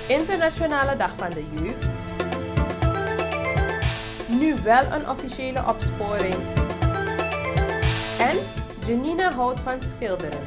Internationale Dag van de Jeugd. Nu wel een officiële opsporing. En Janina houdt van schilderen.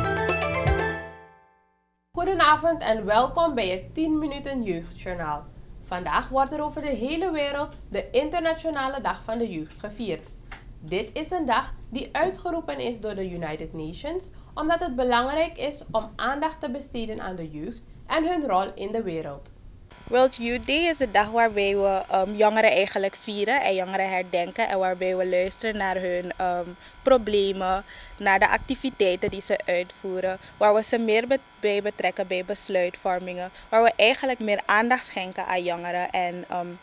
Goedenavond en welkom bij het 10 minuten jeugdjournaal. Vandaag wordt er over de hele wereld de Internationale Dag van de Jeugd gevierd. Dit is een dag die uitgeroepen is door de United Nations omdat het belangrijk is om aandacht te besteden aan de jeugd en hun rol in de wereld. World Youth Day is de dag waarbij we jongeren eigenlijk vieren en jongeren herdenken en waarbij we luisteren naar hun problemen, naar de activiteiten die ze uitvoeren, waar we ze meer bij betrekken bij besluitvormingen, waar we eigenlijk meer aandacht schenken aan jongeren en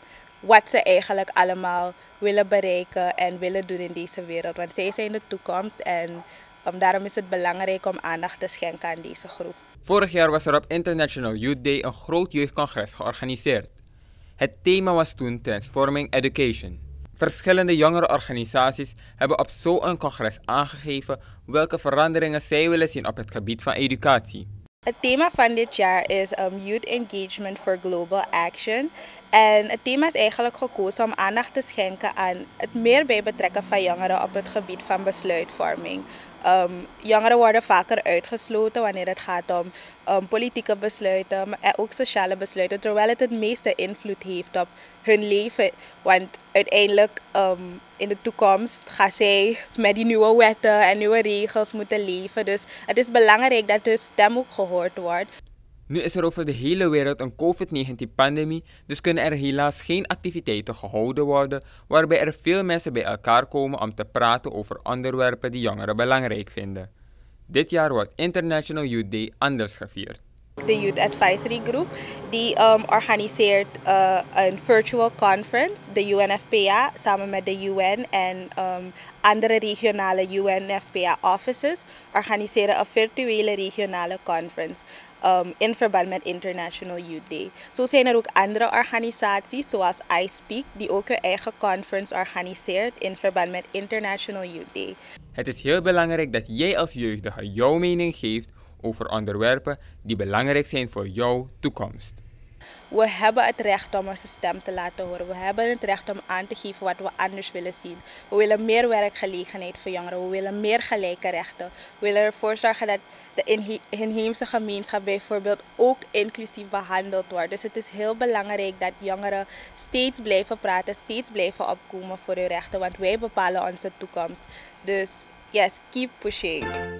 wat ze eigenlijk allemaal willen bereiken en willen doen in deze wereld. Want zij zijn de toekomst en daarom is het belangrijk om aandacht te schenken aan deze groep. Vorig jaar was er op International Youth Day een groot jeugdcongres georganiseerd. Het thema was toen Transforming Education. Verschillende jongerenorganisaties hebben op zo'n congres aangegeven welke veranderingen zij willen zien op het gebied van educatie. Het thema van dit jaar is Youth Engagement for Global Action. En het thema is eigenlijk gekozen om aandacht te schenken aan het meer bij betrekken van jongeren op het gebied van besluitvorming. Jongeren worden vaker uitgesloten wanneer het gaat om politieke besluiten en ook sociale besluiten, terwijl het meeste invloed heeft op hun leven. Want uiteindelijk in de toekomst gaan zij met die nieuwe wetten en nieuwe regels moeten leven. Dus het is belangrijk dat hun stem ook gehoord wordt. Nu is er over de hele wereld een COVID-19-pandemie, dus kunnen er helaas geen activiteiten gehouden worden waarbij er veel mensen bij elkaar komen om te praten over onderwerpen die jongeren belangrijk vinden. Dit jaar wordt International Youth Day anders gevierd. De Youth Advisory Group die organiseert een virtual conference, de UNFPA, samen met de UN en andere regionale UNFPA offices organiseren een virtuele regionale conference. In verband met International Youth Day. Zo zijn er ook andere organisaties zoals iSpeak die ook hun eigen conference organiseert in verband met International Youth Day. Het is heel belangrijk dat jij als jeugdige jouw mening geeft over onderwerpen die belangrijk zijn voor jouw toekomst. We hebben het recht om onze stem te laten horen. We hebben het recht om aan te geven wat we anders willen zien. We willen meer werkgelegenheid voor jongeren. We willen meer gelijke rechten. We willen ervoor zorgen dat de inheemse gemeenschap bijvoorbeeld ook inclusief behandeld wordt. Dus het is heel belangrijk dat jongeren steeds blijven praten, steeds blijven opkomen voor hun rechten. Want wij bepalen onze toekomst. Dus yes, keep pushing.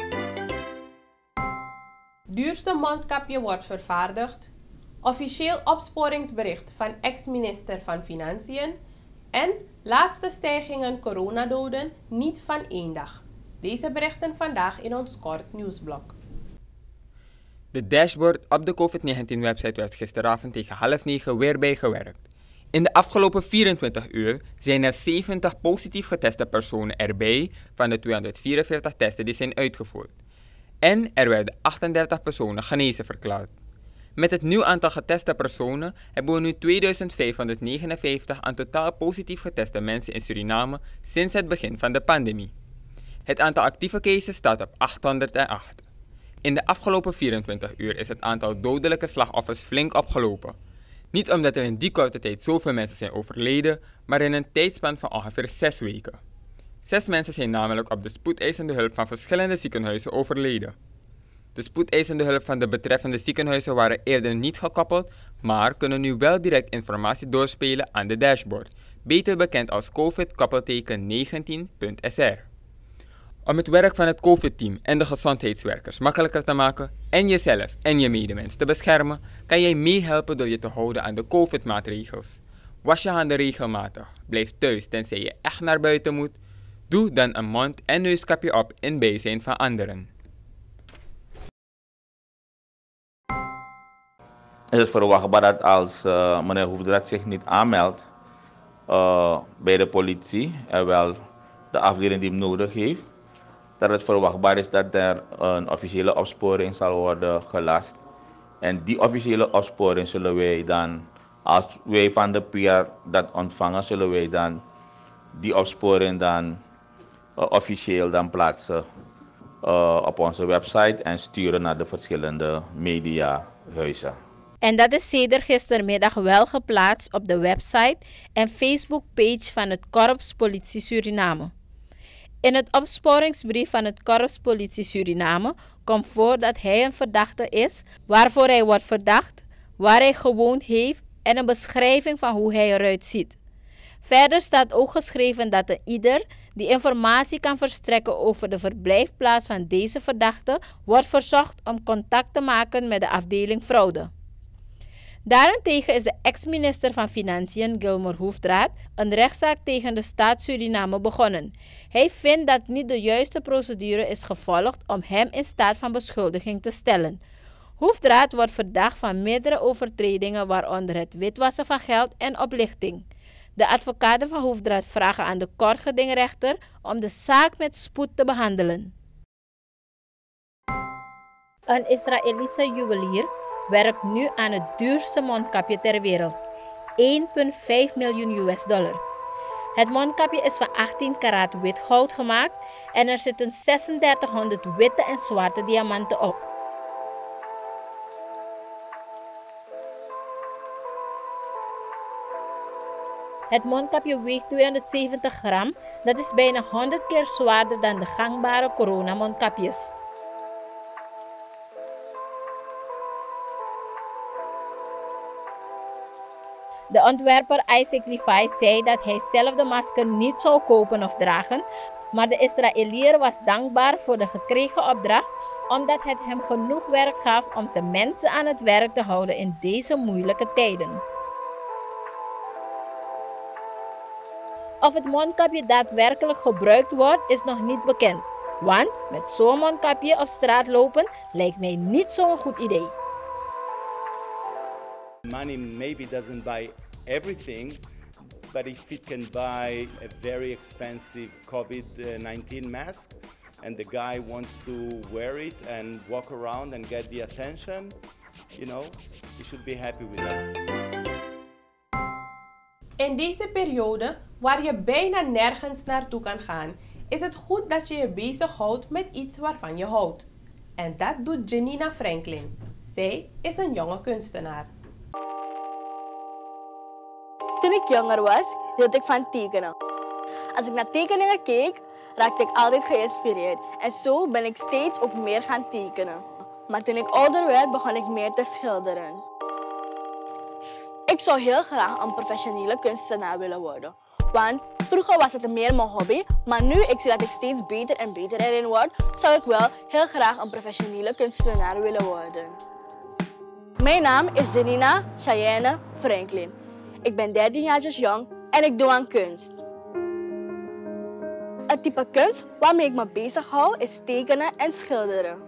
Duurste mondkapje wordt vervaardigd. Officieel opsporingsbericht van ex-minister van Financiën en laatste stijgingen coronadoden niet van één dag. Deze berichten vandaag in ons kort nieuwsblok. De dashboard op de COVID-19-website werd gisteravond tegen 8:30 weer bijgewerkt. In de afgelopen 24 uur zijn er 70 positief geteste personen erbij van de 244 testen die zijn uitgevoerd. En er werden 38 personen genezen verklaard. Met het nieuw aantal geteste personen hebben we nu 2559 aan totaal positief geteste mensen in Suriname sinds het begin van de pandemie. Het aantal actieve cases staat op 808. In de afgelopen 24 uur is het aantal dodelijke slachtoffers flink opgelopen. Niet omdat er in die korte tijd zoveel mensen zijn overleden, maar in een tijdspan van ongeveer 6 weken. 6 mensen zijn namelijk op de spoedeisende hulp van verschillende ziekenhuizen overleden. De spoedeisende hulp van de betreffende ziekenhuizen waren eerder niet gekoppeld, maar kunnen nu wel direct informatie doorspelen aan de dashboard, beter bekend als COVID-19.sr. Om het werk van het COVID-team en de gezondheidswerkers makkelijker te maken en jezelf en je medemens te beschermen, kan jij meehelpen door je te houden aan de COVID-maatregels. Was je handen regelmatig, blijf thuis tenzij je echt naar buiten moet, doe dan een mond- en neuskapje op in bijzijn van anderen. Is het verwachtbaar dat als meneer Hoefdraad zich niet aanmeldt bij de politie en wel de afdeling die hem nodig heeft, dat het verwachtbaar is dat er een officiële opsporing zal worden gelast. En die officiële opsporing zullen wij dan, als wij van de PR dat ontvangen, zullen wij dan die opsporing dan officieel dan plaatsen op onze website en sturen naar de verschillende mediahuizen. En dat is sedert gistermiddag wel geplaatst op de website en Facebookpage van het Korps Politie Suriname. In het opsporingsbrief van het Korps Politie Suriname komt voor dat hij een verdachte is, waarvoor hij wordt verdacht, waar hij gewoond heeft en een beschrijving van hoe hij eruit ziet. Verder staat ook geschreven dat ieder die informatie kan verstrekken over de verblijfplaats van deze verdachte wordt verzocht om contact te maken met de afdeling fraude. Daarentegen is de ex-minister van Financiën Gilmore Hoefdraad een rechtszaak tegen de staat Suriname begonnen. Hij vindt dat niet de juiste procedure is gevolgd om hem in staat van beschuldiging te stellen. Hoefdraad wordt verdacht van meerdere overtredingen, waaronder het witwassen van geld en oplichting. De advocaten van Hoefdraad vragen aan de kortgedingrechter om de zaak met spoed te behandelen. Een Israëlische juwelier werkt nu aan het duurste mondkapje ter wereld, $1,5 miljoen. Het mondkapje is van 18 karaat wit goud gemaakt en er zitten 3600 witte en zwarte diamanten op. Het mondkapje weegt 270 gram, dat is bijna 100 keer zwaarder dan de gangbare coronamondkapjes. De ontwerper Isaac Levi zei dat hij zelf de masker niet zou kopen of dragen, maar de Israëliër was dankbaar voor de gekregen opdracht, omdat het hem genoeg werk gaf om zijn mensen aan het werk te houden in deze moeilijke tijden. Of het mondkapje daadwerkelijk gebruikt wordt, is nog niet bekend, want met zo'n mondkapje op straat lopen lijkt mij niet zo'n goed idee. Money maybe doesn't buy everything, but if it can buy a very expensive COVID-19 mask and the guy wants to wear it and walk around and get the attention, you know, he should be happy with that. In deze periode, waar je bijna nergens naartoe kan gaan, is het goed dat je je bezighoudt met iets waarvan je houdt. En dat doet Janina Franklin. Zij is een jonge kunstenaar. Toen ik jonger was, hield ik van tekenen. Als ik naar tekeningen keek, raakte ik altijd geïnspireerd. En zo ben ik steeds ook meer gaan tekenen. Maar toen ik ouder werd, begon ik meer te schilderen. Ik zou heel graag een professionele kunstenaar willen worden. Want vroeger was het meer mijn hobby, maar nu ik zie dat ik steeds beter en beter erin word, zou ik wel heel graag een professionele kunstenaar willen worden. Mijn naam is Janina Cheyenne Franklin. Ik ben 13 jaar jong en ik doe aan kunst. Het type kunst waarmee ik me bezighoud is tekenen en schilderen.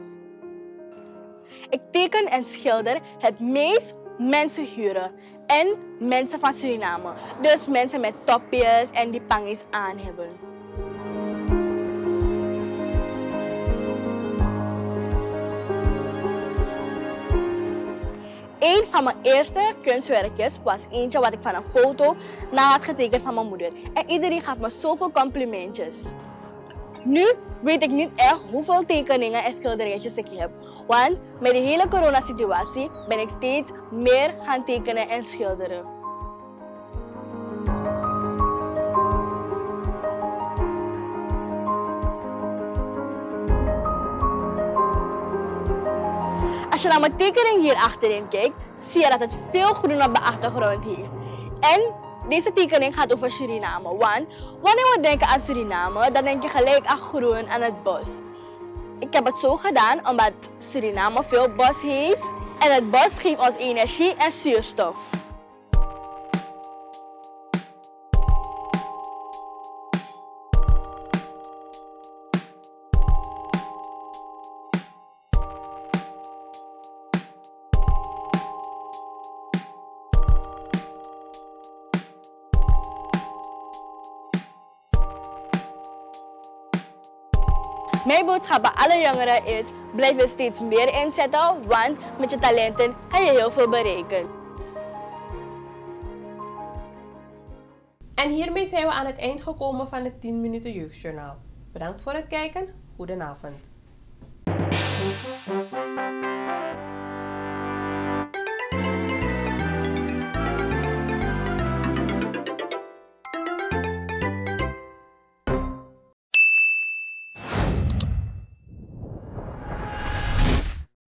Ik teken en schilder het meest mensenfiguren en mensen van Suriname. Dus mensen met topjes en die pangis aan hebben. Een van mijn eerste kunstwerkjes was eentje wat ik van een foto na had getekend van mijn moeder. En iedereen gaf me zoveel complimentjes. Nu weet ik niet echt hoeveel tekeningen en schilderijtjes ik heb. Want met de hele coronasituatie ben ik steeds meer gaan tekenen en schilderen. Als je naar mijn tekening hier achterin kijkt, zie je dat het veel groen op de achtergrond heeft. En deze tekening gaat over Suriname, want wanneer we denken aan Suriname, dan denk je gelijk aan groen en het bos. Ik heb het zo gedaan omdat Suriname veel bos heeft en het bos geeft ons energie en zuurstof. Mijn boodschap aan alle jongeren is, blijf je steeds meer inzetten, want met je talenten ga je heel veel bereiken. En hiermee zijn we aan het eind gekomen van het 10 minuten jeugdjournaal. Bedankt voor het kijken. Goedenavond.